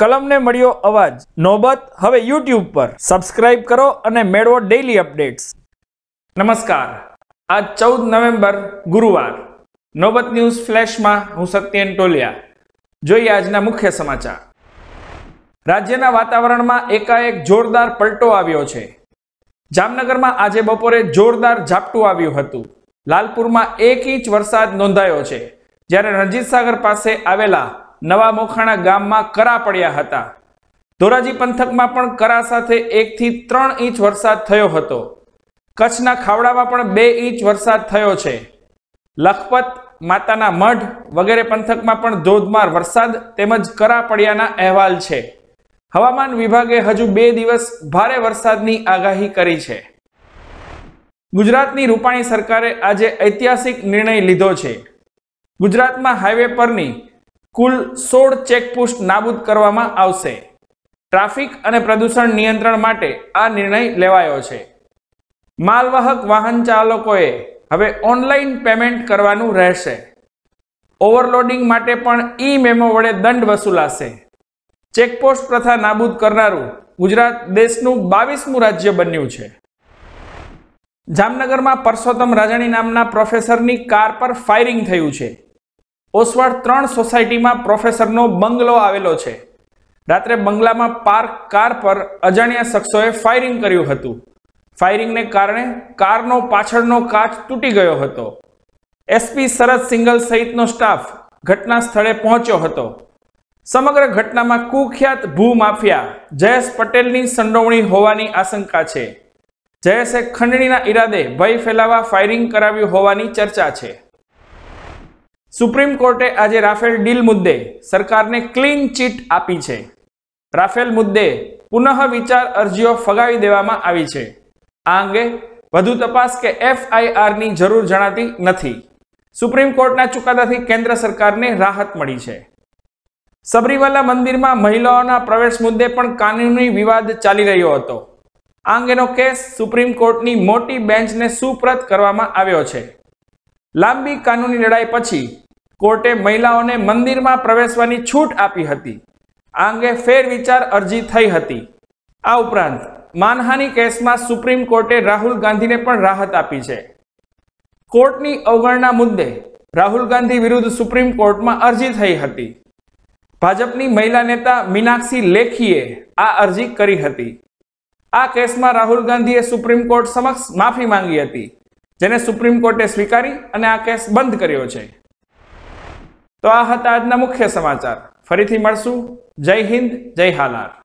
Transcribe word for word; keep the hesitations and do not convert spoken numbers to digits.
કલમને મળ્યો અવાજ. નોબત હવે યુટ્યુબ પર. સબસ્ક્રાઇબ કરો અને મેળવો ડેઇલી અપડેટ્સ. નમસ્કાર. આજ ચૌદ નવેમ્બર ગુરુવાર. નોબત ન્યૂઝ ફ્લેશમાં હું સત્યેન ટોલિયા. જોઈએ આજના મુખ્ય સમાચાર. રાજ્યના વાતાવરણમાં એકાએક જોરદાર પલટો આવ્યો છે. જામનગરમાં આજે બપોરે જોરદાર ઝાપટું આવ્યું હતું. લાલપુરમાં એક ઇંચ વરસાદ નોંધાયો છે, જ્યારે રણજીત સાગર પાસે આવેલા નવા મોખાણા ગામમાં કરા પડ્યા હતા. ધોરાજી પંથકમાં પણ કરા સાથે એક થી ત્રણ ઇંચ વરસાદ થયો હતો. કચ્છના ખાવડામાં પણ બે ઇંચ વરસાદ થયો છે. લખપત, માતાના મઢ વગેરે પંથકમાં પણ ધોધમાર વરસાદ તેમજ કરા પડ્યાના અહેવાલ છે. હવામાન વિભાગે હજુ બે દિવસ ભારે વરસાદની આગાહી કરી છે. ગુજરાતની રૂપાણી સરકારે આજે ઐતિહાસિક નિર્ણય લીધો છે. ગુજરાતમાં હાઈવે પરની કુલ સોળ ચેકપોસ્ટ નાબૂદ કરવામાં આવશે. ટ્રાફિક અને પ્રદૂષણ નિયંત્રણ માટે આ નિર્ણય લેવાયો છે. માલવાહક વાહન ચાલકોએ હવે ઓનલાઈન પેમેન્ટ કરવાનું રહેશે. ઓવરલોડિંગ માટે પણ ઈ મેમો વડે દંડ વસૂલાશે. ચેકપોસ્ટ પ્રથા નાબૂદ કરનારું ગુજરાત દેશનું બાવીસમું રાજ્ય બન્યું છે. જામનગરમાં પરસોત્તમ રાજાણી નામના પ્રોફેસરની કાર પર ફાયરિંગ થયું છે. ઓસવાડ ત્રણ સોસાયટીમાં પ્રોફેસરનો બંગલો આવેલો છે. રાત્રે બંગલામાં પાર્ક કાર પર અજાણ્યા શખ્સોએ ફાયરિંગ કર્યું હતું. ફાયરિંગને કારણે કારનો પાછળનો કાચ તૂટી ગયો હતો. એસપી શરદ સિંગલ સહિતનો સ્ટાફ ઘટના સ્થળે પહોંચ્યો હતો. સમગ્ર ઘટનામાં કુખ્યાત ભૂમાફિયા જયેશ પટેલની સંડોવણી હોવાની આશંકા છે. જયેશે ખંડણીના ઈરાદે ભય ફેલાવા ફાયરિંગ કરાવ્યું હોવાની ચર્ચા છે. સુપ્રીમ કોર્ટે આજે રાફેલ ડીલ મુદ્દે સરકારને ક્લીન ચીટ આપી છે. રાફેલ મુદ્દે પુનઃ વિચાર અરજીઓ ફગાવી દેવામાં આવી છે. આ અંગે વધુ તપાસ કે એફઆઈઆરની જરૂર જણાતી નથી. સુપ્રીમ કોર્ટના ચુકાદાથી કેન્દ્ર સરકારને રાહત મળી છે. સબરીમાલા મંદિરમાં મહિલાઓના પ્રવેશ મુદ્દે પણ કાનૂની વિવાદ ચાલી રહ્યો હતો. આ અંગેનો કેસ સુપ્રીમ કોર્ટની મોટી બેન્ચને સુપ્રત કરવામાં આવ્યો છે. લાંબી કાનૂની લડાઈ પછી કોર્ટે મહિલાઓને મંદિરમાં પ્રવેશવાની છૂટ આપી હતી. આ અંગે ફેર વિચાર અરજી થઈ હતી. આ ઉપરાંત માનહાનિ કેસમાં સુપ્રીમ કોર્ટે રાહુલ ગાંધીને પણ રાહત આપી છે. કોર્ટની અવગણના મુદ્દે રાહુલ ગાંધી વિરુદ્ધ સુપ્રીમ કોર્ટમાં અરજી થઈ હતી. ભાજપની મહિલા નેતા મીનાક્ષી લેખીએ આ અરજી કરી હતી. આ કેસમાં રાહુલ ગાંધીએ સુપ્રીમ કોર્ટ સમક્ષ માફી માંગી હતી, જેને સુપ્રીમ કોર્ટે સ્વીકારી અને આ કેસ બંધ કર્યો છે. તો આ હતા આજના મુખ્ય સમાચાર. ફરીથી મળશું. જય હિન્દ, જય હાલાર.